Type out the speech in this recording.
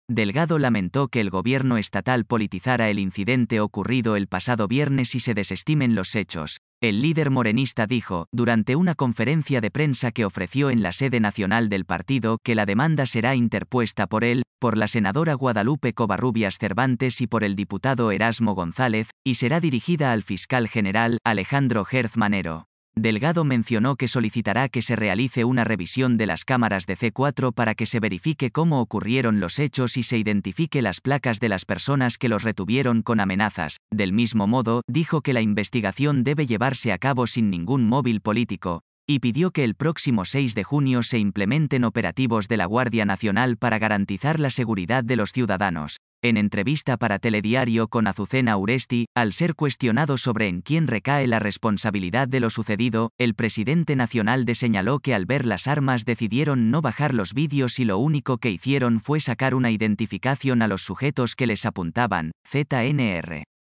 Delgado lamentó que el gobierno estatal politizara el incidente ocurrido el pasado viernes y se desestimen los hechos. El líder morenista dijo, durante una conferencia de prensa que ofreció en la sede nacional del partido, que la demanda será interpuesta por él, por la senadora Guadalupe Covarrubias Cervantes y por el diputado Erasmo González, y será dirigida al fiscal general, Alejandro Gertz Manero. Delgado mencionó que solicitará que se realice una revisión de las cámaras de C4 para que se verifique cómo ocurrieron los hechos y se identifique las placas de las personas que los retuvieron con amenazas. Del mismo modo, dijo que la investigación debe llevarse a cabo sin ningún móvil político, y pidió que el próximo 6 de junio se implementen operativos de la Guardia Nacional para garantizar la seguridad de los ciudadanos. En entrevista para Telediario con Azucena Uresti, al ser cuestionado sobre en quién recae la responsabilidad de lo sucedido, el presidente nacional señaló que al ver las armas decidieron no bajar los vídeos y lo único que hicieron fue sacar una identificación a los sujetos que les apuntaban, ZNR.